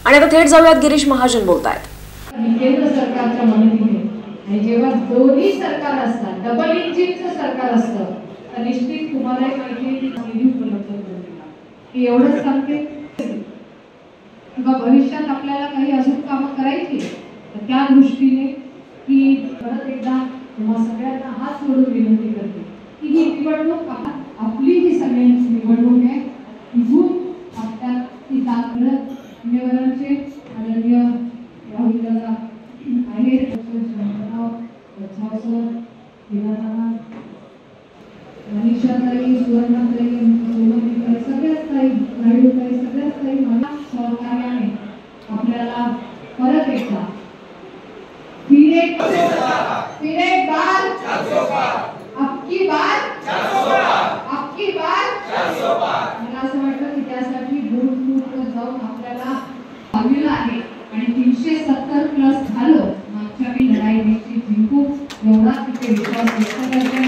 आणि आता थेट जाऊयात गिरीश महाजन बोलतायत। केंद्र सरकारच्या मदतीने आणि जेव्हा दोन्ही सरकार असतात, डबल इंजिनचं सरकार असतं, तर निश्चित तुम्हाला माहिती आहे की निधी उपलब्ध करून की एवढंच सांगते किंवा भविष्यात आपल्याला काही अजून कामं करायची तर त्या दृष्टीने की परत एकदा तुम्हा सगळ्यांना हात जोडून विनंती करते की ही निवडणूक आपली जी सगळ्यांची निवडणूक आहे, इथून आपल्याला ती ताकद मान्यवरांचे आदरणीय राहुल दादा आहेत, मनीषाताई, सुवर्णाताई, सोनालीताई, सगळ्याच ताई, नायडूताई, सगळ्याच ताई मला सहकार्याने आपल्याला परत एकदा फिर एक बार आपकी बार मला असं वाटतं की त्यासाठी दूर जाऊन आपल्याला हवीला आहे आणि 370 प्लस झालं मागच्या काही लढाई जिंकू एवढा तिथे विश्वास व्यक्त करते।